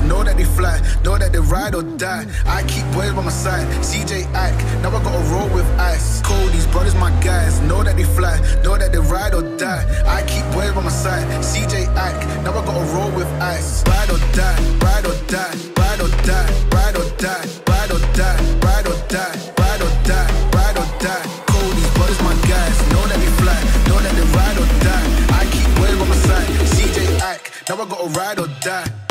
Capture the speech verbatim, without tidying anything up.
know that they fly, know that they ride or die. I keep boys by my side, C J Ike, now I gotta roll with ice. Cody's brothers, my guys, know that they fly, know that they ride or die. I keep boys by my side, C J Ike, now I gotta roll with ice. Ride or die, ride or die, ride or die, ride or die, ride or die, ride or die, ride or die, ride or die. Cody's brothers, my guys, know that they fly, know that they ride or die. I keep boys by my side, C J Ike, now I gotta ride or die.